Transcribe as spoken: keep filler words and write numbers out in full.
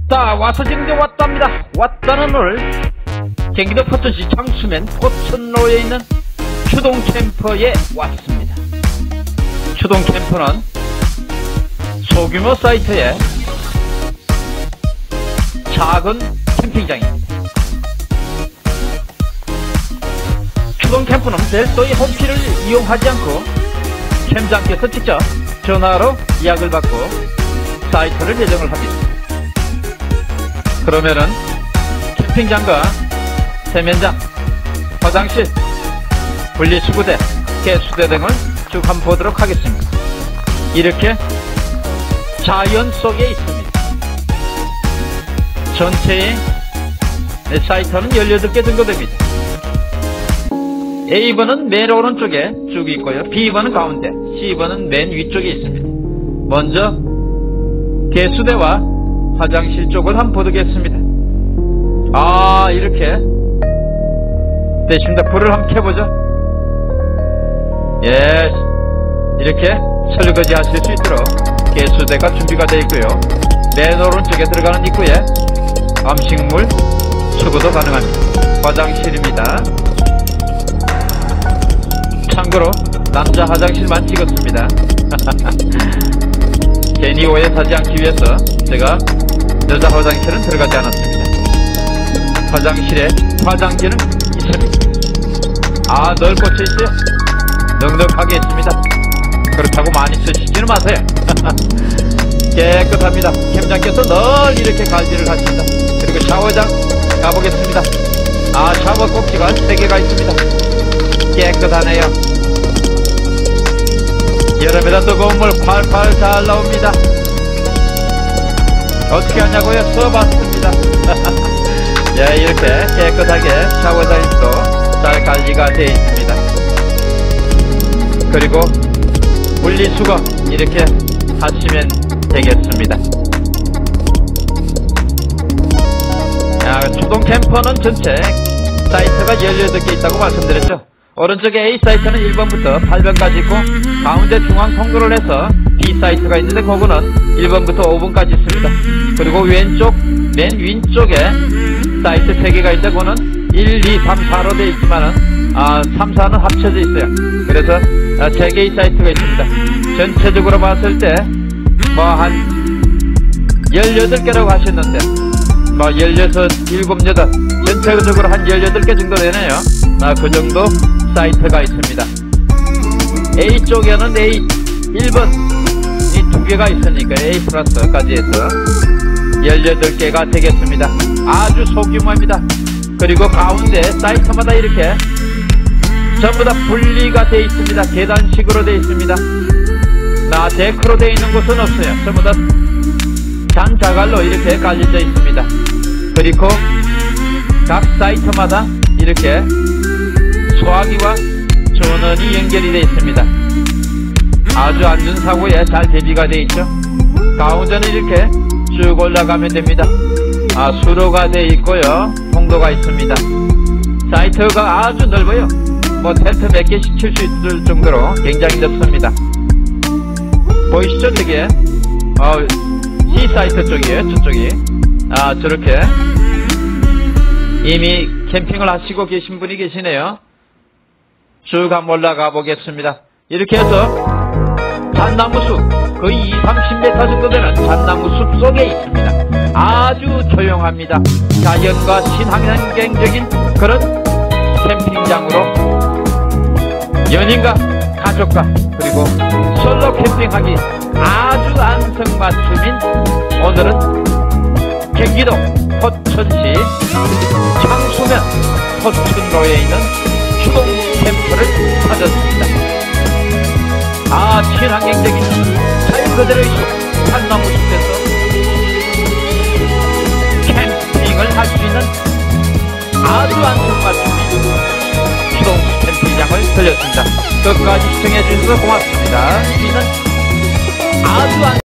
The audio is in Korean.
자, 와서 지는 게 왔답니다. 왔다는 오늘 경기도 포천시 장수면 포천로에 있는 추동 캠퍼에 왔습니다. 추동 캠퍼는 소규모 사이트의 작은 캠핑장입니다. 추동 캠퍼는 별도의 홈피를 이용하지 않고 캠장께서 직접 전화로 예약을 받고 사이트를 배정을 합니다. 그러면은 캠핑장과 세면장, 화장실, 분리수거대, 개수대 등을 쭉 한번 보도록 하겠습니다. 이렇게 자연 속에 있습니다. 전체의 사이트는 열여덟 개 정도 됩니다. 에이번은 맨 오른쪽에 쭉 있고요. 비번은 가운데, 씨번은 맨 위쪽에 있습니다. 먼저 개수대와 화장실 쪽을 한번 보겠습니다. 아, 이렇게 됐습니다. 불을 한번 켜보죠. 예, 이렇게 설거지 하실 수 있도록 개수대가 준비가 되어 있고요. 맨 오른쪽에 들어가는 입구에 음식물 수거도 가능합니다. 화장실입니다. 참고로 남자 화장실만 찍었습니다. 괜히 오해 사지 않기 위해서 제가 여자 화장실은 들어가지 않았습니다. 화장실에 화장지는 있습니다. 아, 널 꽂혀 있어요. 넉넉하게 있습니다. 그렇다고 많이 쓰시지는 마세요. 깨끗합니다. 캠장께서 늘 이렇게 관리를 하십니다. 그리고 샤워장 가보겠습니다. 아, 샤워 꼭지가 세 개가 있습니다. 깨끗하네요. 여름에다 뜨거운 물 팔팔 잘 나옵니다. 어떻게 하냐고요? 써봤습니다. 예, 이렇게 깨끗하게 샤워장도 잘 관리가 되어 있습니다. 그리고 분리수거 이렇게 하시면 되겠습니다. 야, 추동 캠퍼는 전체 사이트가 열여덟 개 있다고 말씀드렸죠. 오른쪽에 A 사이트는 일 번부터 팔 번까지 있고 가운데 중앙 통로를 해서 B 사이트가 있는데 그거는 일 번부터 오 번까지 있습니다. 그리고 왼쪽 맨 왼쪽에 사이트 세 개가 있는데 그거는 일, 이, 삼, 사로 되어 있지만은 아, 삼, 사는 합쳐져 있어요. 그래서 아, 세 개의 사이트가 있습니다. 전체적으로 봤을 때 뭐 한 열여덟 개라고 하셨는데 뭐 열여섯, 일곱, 여덟 전체적으로 한 열여덟 개 정도 되네요. 아, 그 정도 사이트가 있습니다. A 쪽에는 A 일 번 이 두 개가 있으니까 A 플러스까지 해서 열여덟 개가 되겠습니다. 아주 소규모입니다. 그리고 가운데 사이트마다 이렇게 전부 다 분리가 되어 있습니다. 계단식으로 되어 있습니다. 나 데크로 되어 있는 곳은 없어요. 전부 다 잔자갈로 이렇게 깔려져 있습니다. 그리고 각 사이트마다 이렇게 소화기와 전원이 연결이 되어 있습니다. 아주 안전사고에 잘 대비가 되어 있죠. 가운데는 이렇게 쭉 올라가면 됩니다. 아, 수로가 되어 있고요. 통로가 있습니다. 사이트가 아주 넓어요. 뭐 텐트 몇 개씩 칠 수 있을 정도로 굉장히 넓습니다. 보이시죠? 저게 어, C 사이트 쪽이에요. 저쪽이 아, 저렇게 이미 캠핑을 하시고 계신 분이 계시네요. 쭉 한번 올라가 보겠습니다. 이렇게 해서 잣나무 숲 거의 이십, 삼십 미터 정도 되는 잣나무 숲 속에 있습니다. 아주 조용합니다. 자연과 친환경적인 그런 캠핑장으로 연인과 가족과 그리고 솔로 캠핑하기 아주 안성맞춤인 오늘은 경기도 포천시 장수면 포천로에 있는 추동 캠퍼를 찾았습니다. 아, 친환경적인 자연 그대로의 숲, 잣나무 숲에서 캠핑을 할 수 있는 아주 안성맞춤인 추동 캠핑장을 들렸습니다. 끝까지 시청해 주셔서 고맙습니다. 이는 아주 안